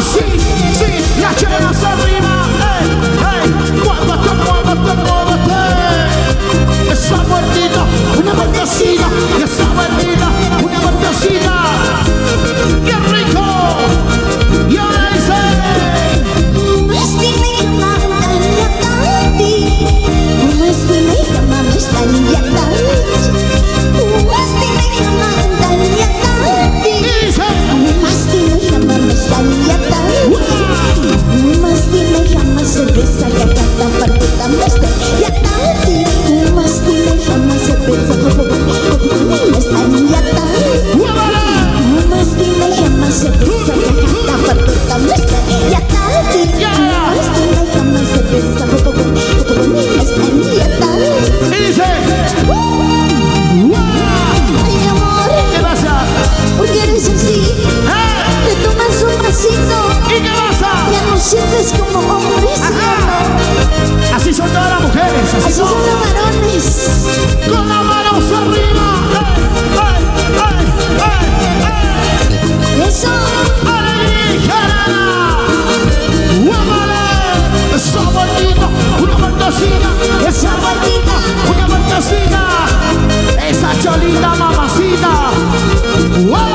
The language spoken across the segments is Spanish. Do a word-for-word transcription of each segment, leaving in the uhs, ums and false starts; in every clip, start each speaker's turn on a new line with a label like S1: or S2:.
S1: sí, sí, las chelas arriba. Hey, hey, muévete, muévete, muévete. Esa vueltita, una vueltecita, esa vueltita, una vueltecita. ¡Qué rico! Y ahora dice
S2: sientes como hombres.
S1: Así son todas las mujeres, así,
S2: así son los varones.
S1: Con las manos arriba. ¡Ay, ay, ay, ay!
S2: Eso.
S1: ¡Alegría! ¡Guámale! Esa vueltita, una vueltecita. Esa vueltita, una vueltecita. Esa cholita mamacita. ¡Wow!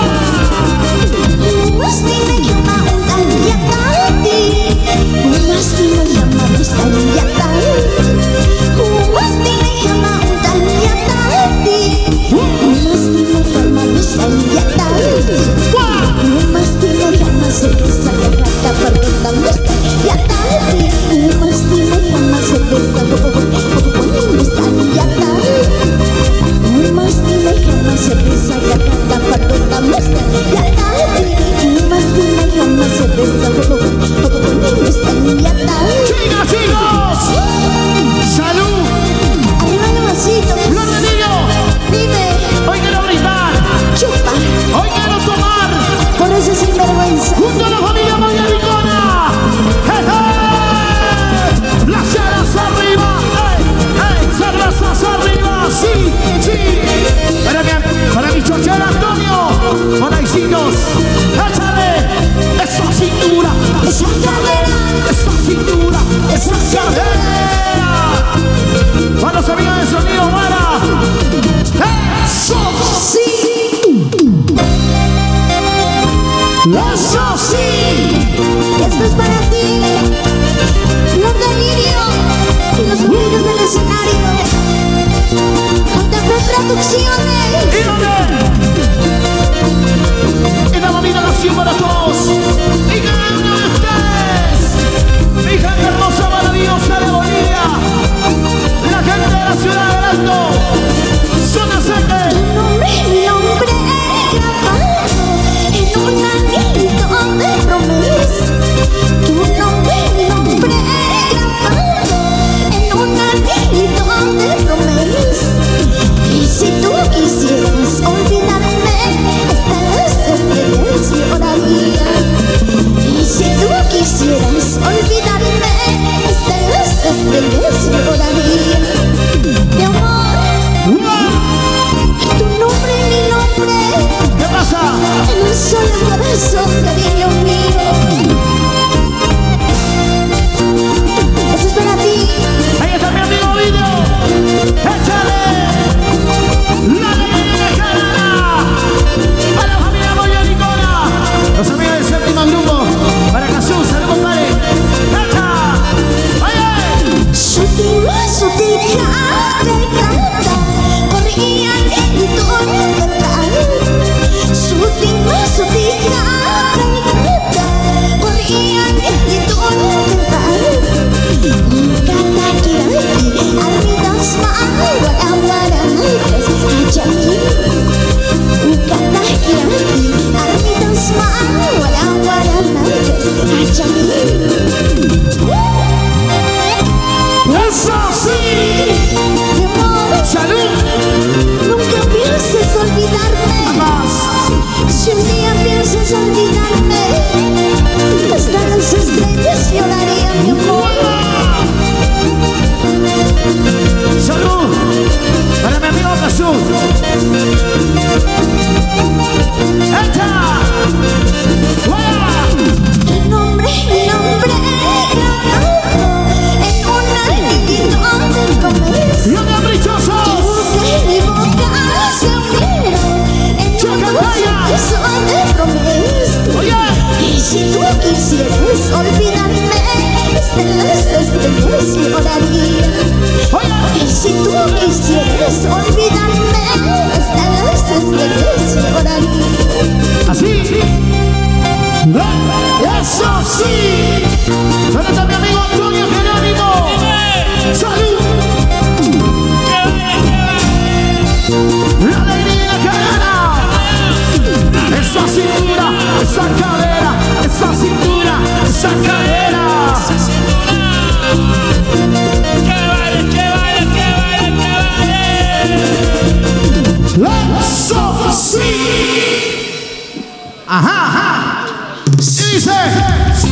S1: Junto a la familia Mayalicona. ¡Hey, hey! Las chelas arriba. ¡Hey, hey! Cervezas arriba. Sí, sí. Para mi, para mi chochera Antonio. Monaicitos. Échale. Esa cintura. Esa cadera. Esa cintura. Esa cadera. Para los amigos de Sonido Mara. ¡Eso sí! ¡Eso sí!
S2: Esto es para ti, los delirios y los amigos del escenario. Contemple Producciones.
S1: ¿Y dónde? Esta bonita canción para todos. Y cada uno de ustedes. Mi gente hermosa, maravillosa de Bolivia.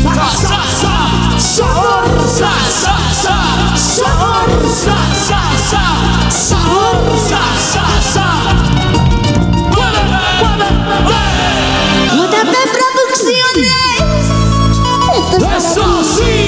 S1: sa, sa, sabor, sa, sa, sa, sabor, sa, sa, sa, sabor, sa, sa, sa. Mueve, mueve, mueve.
S2: J P Producciones. Esto es para
S1: Eso
S2: ti.
S1: sí.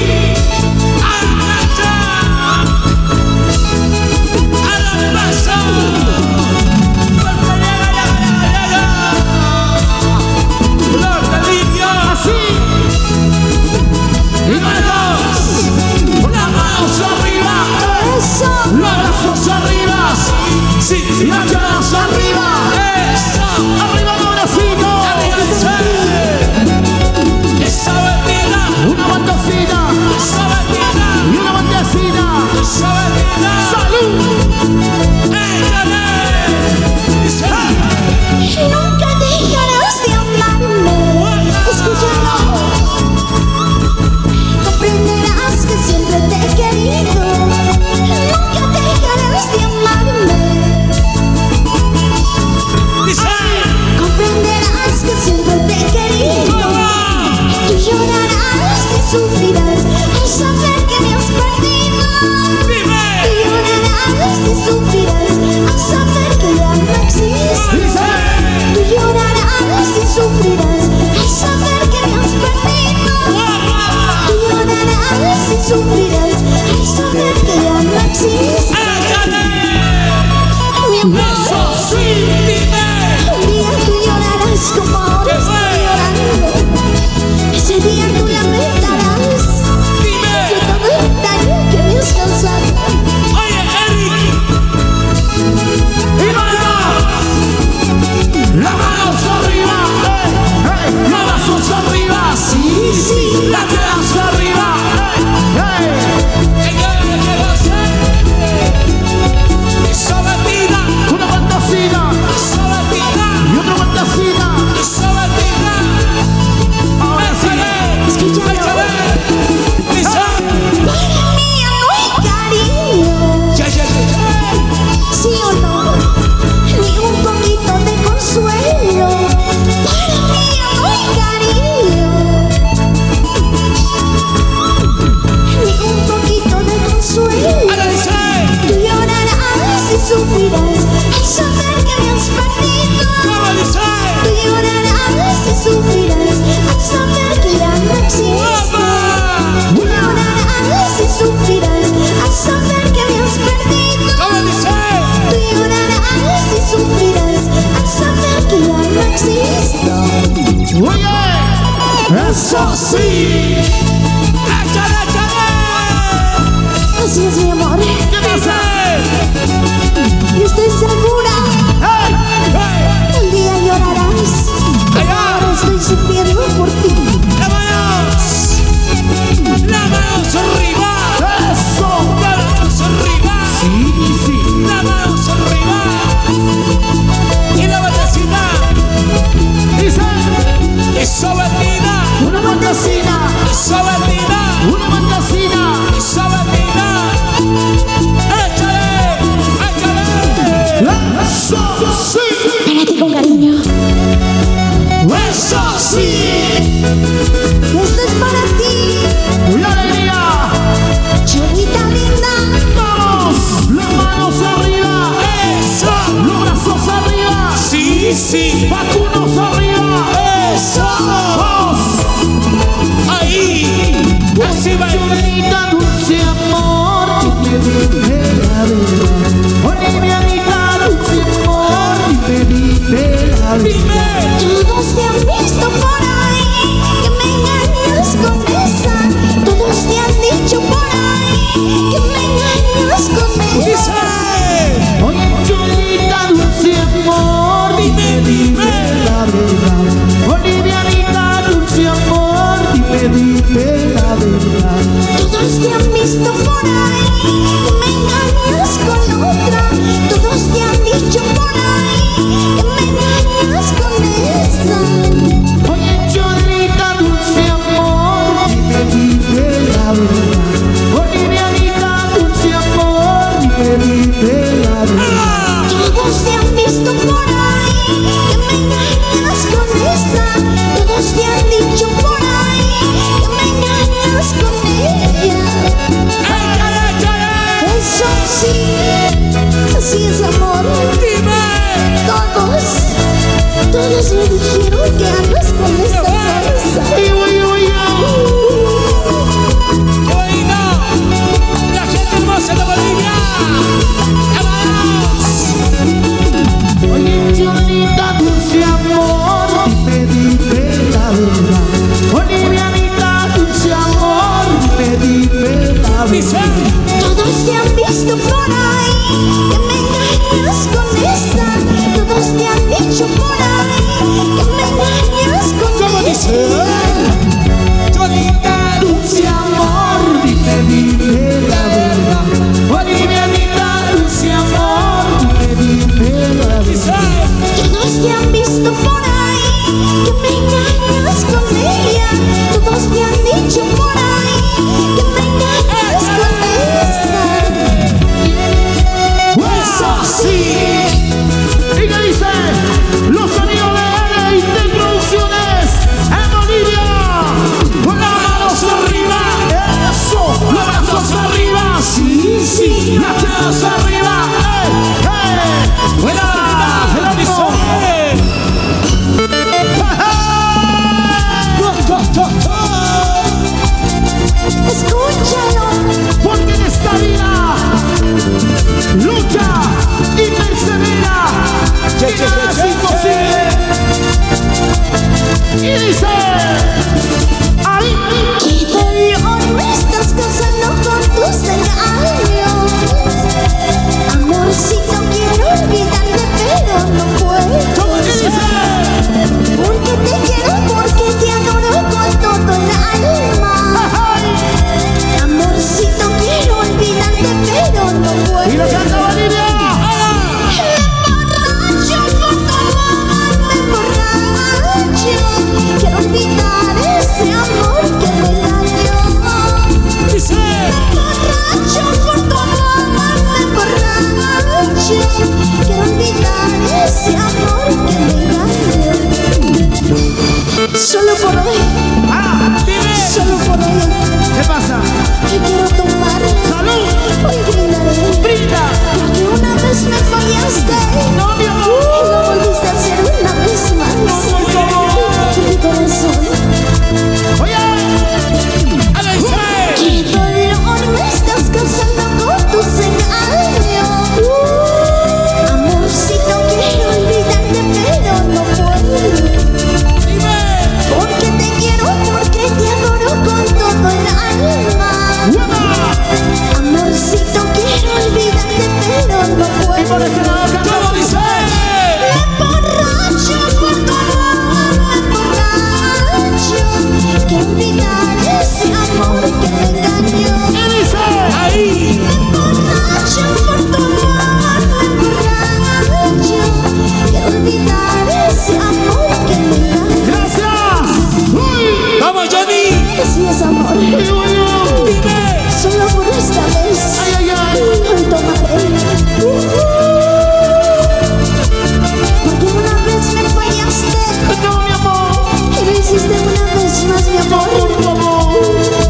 S1: Sí, las manos arriba, eso, arriba el bracito, esa bebida, una bandecita, esa bebida, y una bandecita, esa bebida, salud, échale,
S2: Y nunca dejarás de amarme. Escúchalo. Comprenderás que siempre te he querido. Nunca dejarás de amarme. Comprenderás que siempre te he querido. Tú llorarás y sufrirás al saber que me has perdido. Tú llorarás y sufrirás al saber que ya no existes. Tú llorarás y sufrirás al saber que me has perdido. Tú llorarás y sufrirás al saber que ya no existes. Mi amor. Un día tú llorarás como ahora estoy llorando. Ese día tú lamentarás de todo el daño que me has causado.
S1: las manos arriba, hey, hey, las manos arriba, sí, sí, las manos arriba, hey, esa bebida, una fantasía, esa bebida, y otra fantasía, esa bebida, ahora sí,
S2: Escúchalo.
S1: esa,
S2: Para mí ya no hay cariño.
S1: ya, ya, ya,
S2: ¿Sí o no? Ni un poquito de consuelo. Para mí ya no hay cariño. Ni un poquito de consuelo.
S1: ahora dice,
S2: Tú llorarás y sufrirás al saber que me has perdido.
S1: ¿cómo dice?
S2: Tú llorarás y sufrirás al saber que ya no existes. Tú llorarás y sufrirás al saber que me has perdido.
S1: ¿Cómo dice?
S2: Tú llorarás y sufrirás al saber que ya no existo.
S1: Oye, eso sí, échale, échale,
S2: Así es, mi amor.
S1: ¿qué pasa?
S2: Y estoy segura,
S1: Hey, hey,
S2: un día llorarás. Ahora estoy sufriendo por ti.
S1: las manos, las manos arriba, eso, las manos arriba, sí, sí, las manos arriba, y la batecita, dice, esa bebida,
S2: Una fantasía,
S1: esa bebida,
S2: una fantasía.
S1: esa bebida, échale, échale, eso sí,
S2: Para ti con cariño.
S1: eso sí,
S2: Esto es para ti.
S1: y alegría. dice.
S2: Todos te han visto por ahí, que me engañas con esa. Todos te han dicho por ahí, que me engañas con
S1: ¿Cómo
S2: esa.
S1: dice? Cholita, dulce amor, dime, dime la verdad. Olivianita, dulce amor, dime, dime la verdad.
S2: Todos te han visto por ahí, que me engañas con ella. Todos te han dicho por ahí, que me engañas con esa.
S1: Eso sí. ¿Y qué dice? Los sonidos de L y de Producciones en Bolivia. Con las manos arriba. Eso. Los brazos arriba. Sí, sí. Las manos arriba. ¡Eh! ¡Eh! ¡Buena! ¡Buena misión!
S2: Escúchalo.
S1: Porque en esta vida lucha y persevera. Que nada es imposible. Y dice ahí.
S2: Qué dolor me estás causando con tus engaños. Amorcito, quiero olvidarte, pero no puedo.
S1: ¿Cómo dice?
S2: Porque te quiero, porque te adoro con todo el alma. Amorcito, quiero olvidarte, pero no puedo.
S1: Y lo canta Bolivia.
S2: Me emborracho por tu amor, me emborracho. Quiero olvidar ese amor que me dañó.
S1: Dice.
S2: Me emborracho por tu amor, me emborracho. Quiero olvidar ese amor que me dañó. Solo por hoy,
S1: Ah, dime.
S2: solo por hoy,
S1: ¿Qué pasa?
S2: que quiero tomar.
S1: Salud.
S2: Hoy brindaré,
S1: Brinda.
S2: porque una vez me fallaste.
S1: No, mi
S2: Y
S1: amor.
S2: lo volviste a hacer una vez más.
S1: No, no, no.
S2: Mi corazón.
S1: Oye. Ahí dice.
S2: Qué dolor me estás causando con tus engaños. Amorcito, quiero olvidarte, pero no puedo.
S1: Dime.
S2: Porque te quiero, porque te adoro con todo el alma.
S1: Buena.
S2: Amorcito, quiero olvidarte, pero no
S1: Y por
S2: puedo.
S1: este lado canta. ¿Cómo dice?
S2: Me emborracho por tu amor, me emborracho. Quiero olvidar ese amor que me engañó.
S1: Y dice. Ahí.
S2: Me emborracho por tu amor, me emborracho. Quiero olvidar ese amor que me engañó.
S1: Gracias. Uy. Vamos, Johnny.
S2: Así es, amor.
S1: Y bueno. Dime.
S2: Solo por esta vez.
S1: Ay, ay, ay.
S2: Hoy tomaré. Porque una vez me fallaste
S1: No, mi amor.
S2: y lo hiciste una vez más, mi amor.
S1: Por favor.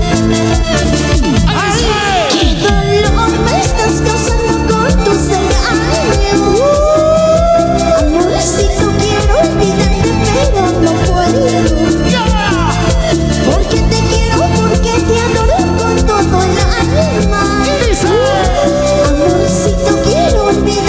S1: Ahí dice.
S2: Qué dolor me estás causando con tus engaños. Amorcito, quiero olvidarte, pero no puedo.
S1: Yeah.
S2: Porque te quiero, porque te adoro con todo el alma.
S1: Y dice.
S2: Amorcito, quiero olvidarte.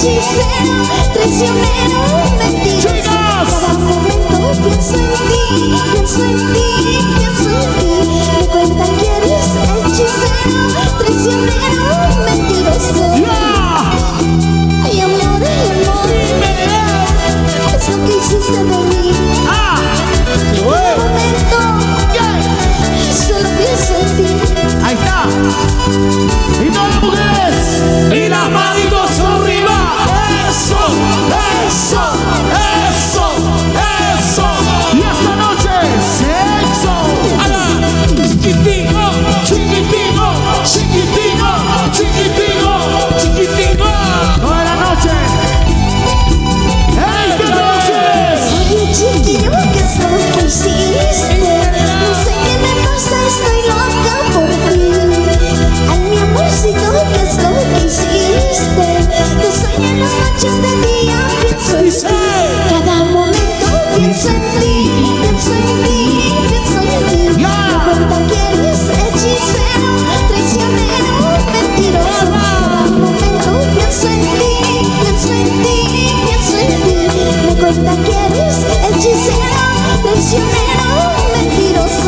S2: hechicero, traicionero, mentiroso. Cada momento pienso en ti, pienso en ti, pienso en ti. Me cuentan que eres hechicero, traicionero, mentiroso. Ay, amor, ay, amor, es lo que hiciste de mí. En cada momento solo pienso en ti.
S1: Ahí está. Y todas las mujeres.
S3: Y las manitos arriba. Eso, eso, eso, eso.
S1: Y esta noche, sexo.
S3: Ala, chiquitino, chiquitino, chiquitino, chiquitino, chiquitino.
S1: Toda la noche. ¡Ey, qué noches!
S2: Oye, chiquillo, ¿qué es lo que hiciste? No sé qué me pasa, estoy loca por ti. Ay, mi amorcito, ¿qué es lo que hiciste? Te sueño en las noches de día, pienso en ti. Cada momento pienso en ti, pienso en ti, pienso en ti. Me cuentan que eres hechicero, traicionero, mentiroso. Cada momento pienso en ti, pienso en ti, pienso en ti. Me cuentan que eres hechicero, traicionero, mentiroso.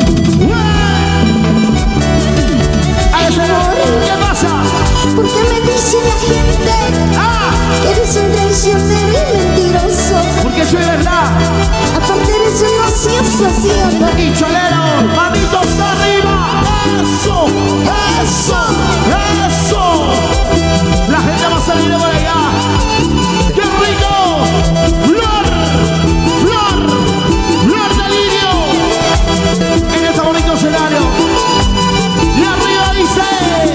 S1: ¿Qué pasa?
S2: ¿Por qué me dice la gente
S1: ¡Ah!
S2: que eres un traicionero y mentiroso?
S1: Porque soy verdad.
S2: Aparte eres un ocioso, ¿sí o no?
S1: Y cholero, manitos arriba. Eso, eso, eso. La gente va a salir de por allá. ¡Qué rico! ¡Flor! ¡Flor! ¡Flor de lirio! En este bonito escenario. Y arriba dice.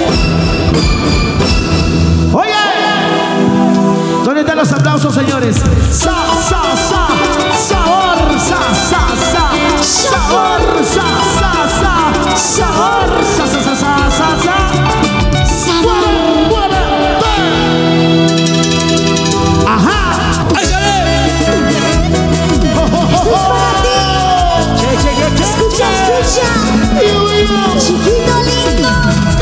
S1: Oye, ¿dónde están los aplausos, señores? Sa, sa, sa, sabor, sa, sa, sa, sabor, sa, sa, sa, sabor, sa, sa, sa, sa, sa, sa. Buena, buena, buena. Ajá. Oh, oh, oh, oh.
S2: Che, che, che, che. Escucha, escucha. Chiquito lindo.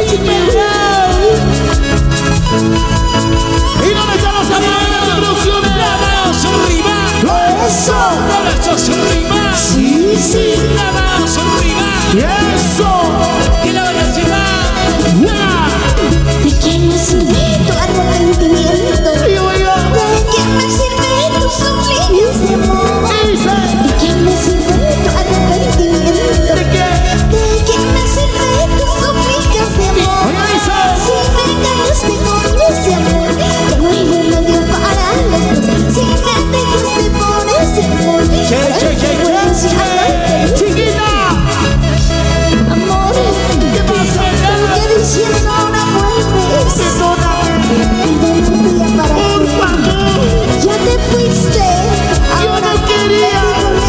S1: ¿Y dónde están los amigos de producciones?
S3: La mano arriba.
S1: Eso.
S3: La mano arriba.
S1: Sí, sí.
S3: La mano arriba.
S1: Y eso.
S3: Y la velocidad.
S2: ¿De qué me sirve tu arrepentimiento?
S1: Y yo, yo.
S2: ¿De qué me sirve tus súplicas de amor?
S1: Dice.
S2: ¿De qué me sirve tu arrepentimiento?
S1: ¿De qué?
S2: ¿De qué me sirve tus súplicas de amor?
S1: Oye, dice.
S2: Si me engañaste con ese amor, ya no hay remedio para los dos. Si me dejaste por ese amor,
S3: Che, che, che, che.
S1: Chiquita.
S2: amor,
S1: ¿Qué pasa?
S2: ¿qué diciendo ahora vuelves?
S1: Perdóname.
S2: Perdón un día para
S1: Por
S2: ti.
S1: favor.
S2: Ya te fuiste.
S1: Yo no quería.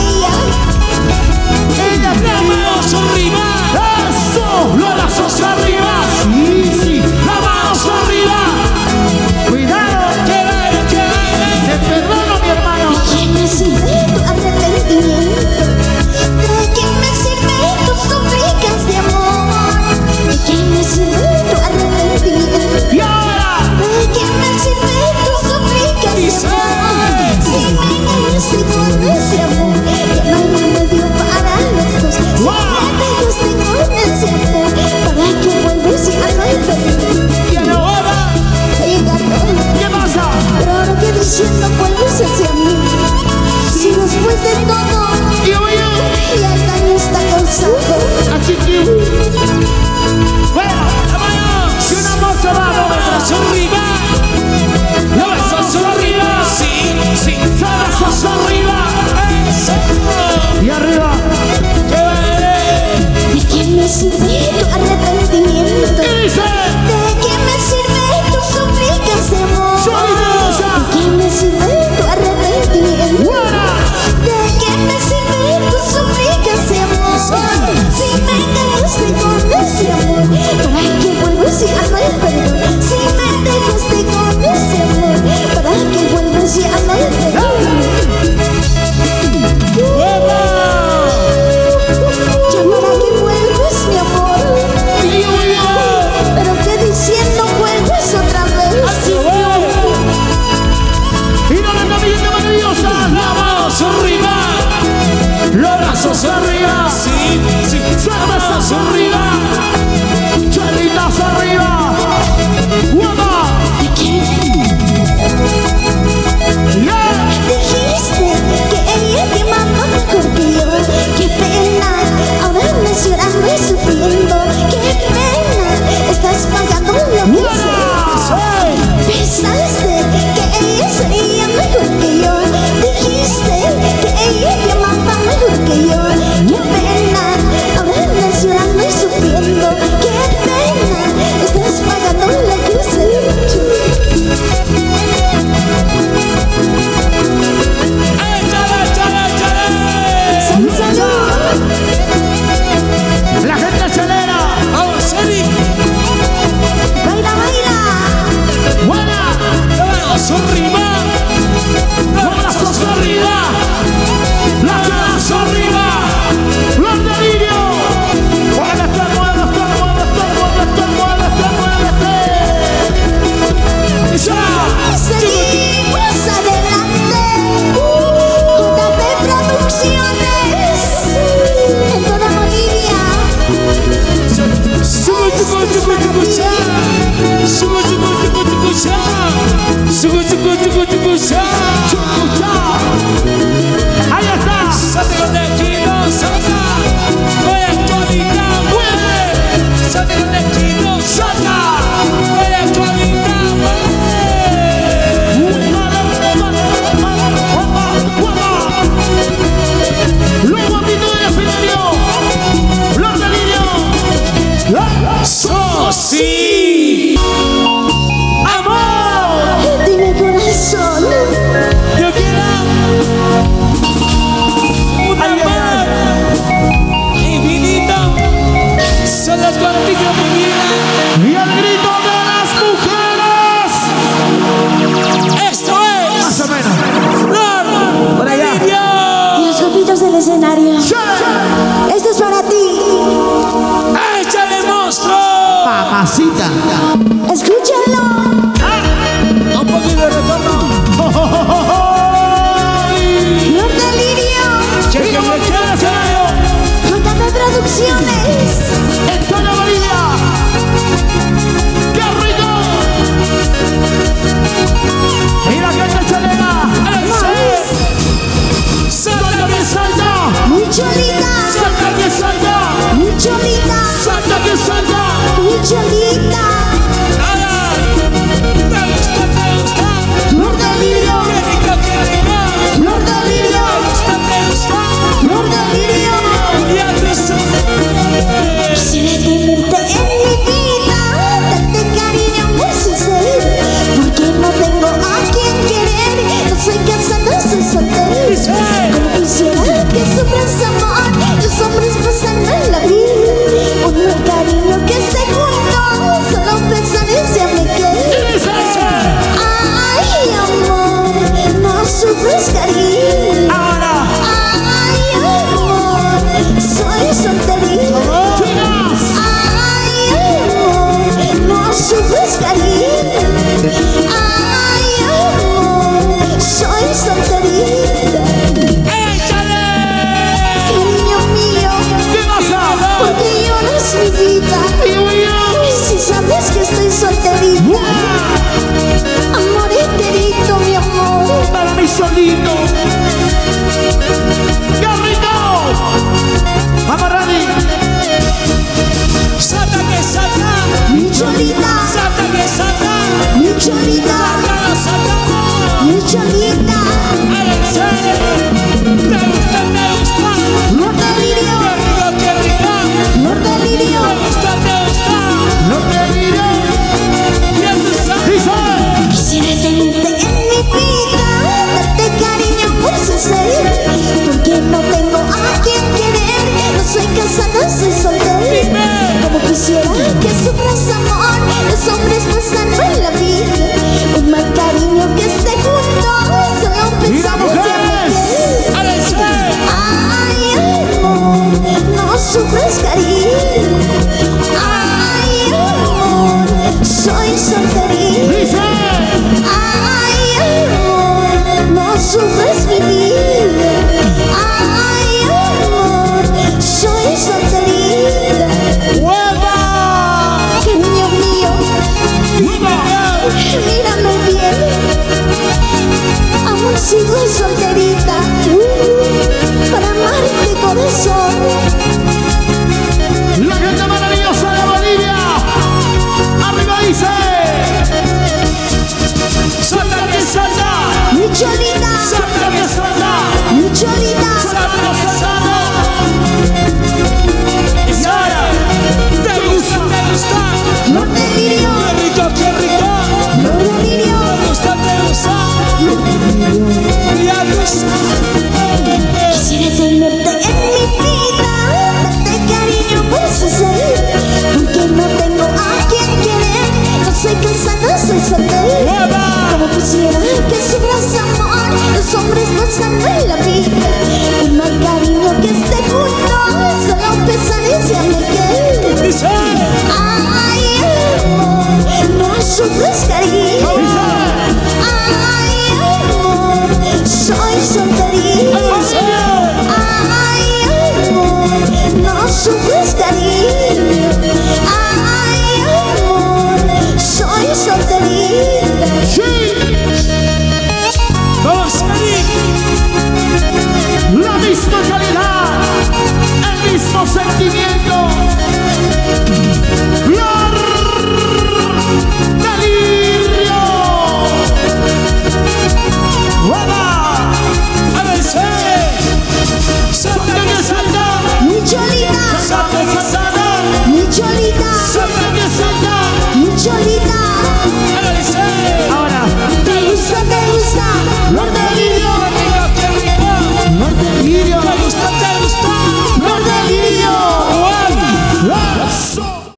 S1: Ella
S3: La
S1: quería.
S3: mano arriba.
S1: Eso. Los brazos arriba. Sí, sí. La mano arriba. Cuidado.
S3: Que baile, que baile.
S1: Te perdono, mi hermano.
S2: ¿De qué me sirve tu arrepentimiento? ¿De qué me sirve tus súplicas de amor? ¿De qué me sirve tu arrepentimiento?
S1: Y ahora.
S2: ¿De qué me sirve tus súplicas de amor? Si me engañaste con ese amor, ya no hay remedio para los dos. Si me dejaste con ese amor, ¿para qué vuelves si ya no hay remedio?
S1: Y ahora.
S2: Oye, gato,
S1: ¿Qué pasa?
S2: pero ahora que diciendo vuelves hacia mí. Si después de todo
S1: Y yo, yo.
S2: ya el daño está causado.
S1: Así que. Bueno.
S3: La mano.
S1: Si una moza va a
S3: La mano arriba. La mano arriba. Sí, sí.
S1: los brazos arriba.
S3: Eso.
S1: Y arriba.
S3: Que baile.
S2: ¿De qué me sirve tu arrepentimiento?
S1: Y dice.
S2: ¿De qué me sirve tus súplicas de amor?
S1: Soy
S2: ¿De qué me sirve tu
S3: chucu, chucu, chucu, cha.
S1: Chucuchá. Ahí está.
S3: Sácalo de aquí, no saca. Voy a actualizar, mueve. Sácalo de aquí, no saca. Voy a actualizar, mueve.
S1: Luego a mí no es Fidelio. Los delirios.
S3: ¡So sí!
S2: Amor, dime corazón,
S3: Yo quiero un amor infinito. Solo contigo, mi vida.
S1: Y el grito de las mujeres.
S3: Esto
S1: Más
S3: es
S1: o menos.
S3: Flor
S1: Por allá.
S2: y
S3: Lidio.
S2: los copitos del escenario.
S1: Sí.
S2: Esto es para ti.
S3: ¡Échale, monstruo!
S1: Mamacita.
S2: Escúchenlo.
S3: Un poquito de retorno.
S2: Flor de Lirio,
S3: Cheque, cheque, cheque.
S2: J P Producciones.
S1: En toda Bolivia. ¡Qué rico! Mira que te chalena. Salta que salta.
S2: Muy cholita,
S1: Salta que salta.
S2: muy cholita,
S1: Salta que salta.
S2: muy cholita. Flor de Lirio, Flor de Lirio, Flor de Lirio. Quisiera tenerte en mi vida, darte cariño muy sincero, porque no tengo a quien querer, no soy casada, soy soltera. Como quisiera que sufras amor, los hombres pasan en la vida, un mal cariño que esté junto, solo pensar en si me quieres. Ay, amor, no sufres cariño.
S1: Ahora.
S2: Ay, amor, soy solterita.
S1: Chicas.
S2: Ay, amor, no sufres cariño. Ay, amor, soy solterita. Cariño mío,
S1: ¿Qué pasa?
S2: porque lloras mi vida.
S1: Digo yo.
S2: Si sabes que estoy solterita, amor enterito, mi amor.
S1: Para mí solito. ¡Qué rico! Vamos, Rani.
S3: Salta que salta,
S2: Mi cholita,
S3: salta que salta,
S2: mi cholita,
S3: salta, salta.
S2: mi cholita.
S3: Alexander, te gusta, te gusta.
S2: Flor de Lirio,
S3: Qué rico, qué rico.
S2: Flor de Lirio.
S3: Te gusta, te gusta.
S1: No te diré.
S3: Ya tú sabes.
S1: Dice.
S2: Quisiera tenerte en mi vida, darte cariño muy sincero, porque no tengo a quien querer, no soy casada, soy soltera. Como quisiera que sufras amor, los hombres pasando en la vida, un mal cariño que esté junto, solo
S1: Mira,
S2: pensar en
S1: mujeres.
S2: si me quieres.
S3: Alexander.
S2: Ay, amor, no sufres cariño. Ay, amor, soy solterita.
S1: Dice.
S2: Ay, amor, no sufres mi vida. Ay, amor, soy solterita.
S3: ¡Hueva!
S2: Cariño mío,
S1: Viva.
S2: mírame bien. Aún sigo solterita, uh, para amarte corazón.
S1: La gente maravillosa de Bolivia. Arriba dice. Salta que salta.
S2: Mi cholita,
S1: Salta que salta.
S2: mi cholita.
S1: Salta que salta.
S3: Y ahora, te gusta, te gusta.
S2: Flor de Lirio,
S3: Qué rico, qué rico.
S2: Flor de Lirio.
S3: Te gusta, te gusta. Ya tú sabes.
S2: Quisiera tenerte en mi vida, darte cariño muy sincero, porque no tengo a quien querer, no soy casada, soy soltera. Como quisiera que sufras amor, los hombres pasando en la vida, un mal cariño que esté junto, solo pensar en si me quieres.
S3: Dice.
S2: Ay, amor, no sufres cariño.